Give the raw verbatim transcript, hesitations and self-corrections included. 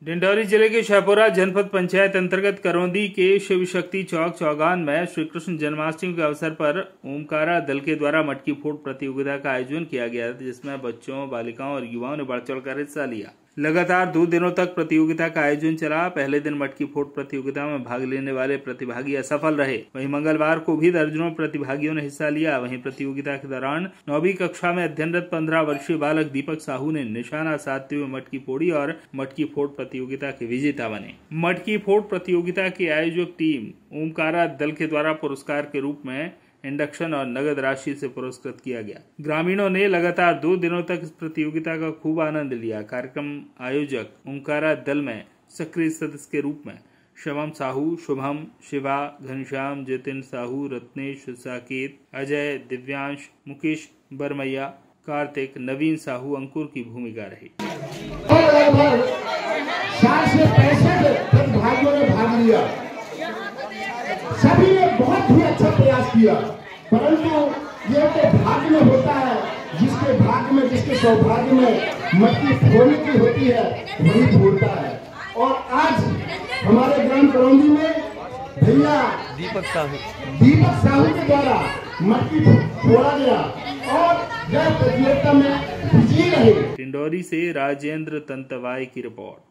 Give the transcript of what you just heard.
डिंडौरी जिले के शाहपुरा जनपद पंचायत अंतर्गत करौंदी के शिव शक्ति चौक चौगान में श्री कृष्ण जन्माष्टमी के अवसर पर ओमकारा दल के द्वारा मटकी फोड़ प्रतियोगिता का आयोजन किया गया, जिसमें बच्चों, बालिकाओं और युवाओं ने बढ़ चढ़कर हिस्सा लिया। लगातार दो दिनों तक प्रतियोगिता का आयोजन चला। पहले दिन मटकी फोड़ प्रतियोगिता में भाग लेने वाले प्रतिभागी असफल रहे। वहीं मंगलवार को भी दर्जनों प्रतिभागियों ने हिस्सा लिया। वहीं प्रतियोगिता के दौरान नौवीं कक्षा में अध्ययनरत पंद्रह वर्षीय बालक दीपक साहू ने निशाना साधते हुए मटकी फोड़ी और मटकी फोड़ प्रतियोगिता के विजेता बने। मटकी फोड़ प्रतियोगिता की आयोजक टीम ओमकारा दल के द्वारा पुरस्कार के रूप में इंडक्शन और नगद राशि से पुरस्कृत किया गया। ग्रामीणों ने लगातार दो दिनों तक इस प्रतियोगिता का खूब आनंद लिया। कार्यक्रम आयोजक ओमकारा दल में सक्रिय सदस्य के रूप में शवम साहू, शुभम, शिवा, घनश्याम, जतिन साहू, रत्नेश, साकेत, अजय, दिव्यांश, मुकेश बरमैया, कार्तिक, नवीन साहू, अंकुर की भूमिका रही। साठ से पैंसठ प्रतिभागियों ने भाग लिया। सभी ने बहुत ही अच्छा प्रयास किया, परंतु ये तो भाग्य में होता है। जिसके भाग्य में, जिसके सौभाग्य में मटकी फोड़ने की होती है वही फोड़ता है। और आज हमारे ग्राम करौंदी में भैया दीपक साहू दीपक साहू के द्वारा मटकी फोड़ा गया और यह प्रतियोगिता में विजयी रहे। डिंडौरी से राजेंद्र तंतवाई की रिपोर्ट।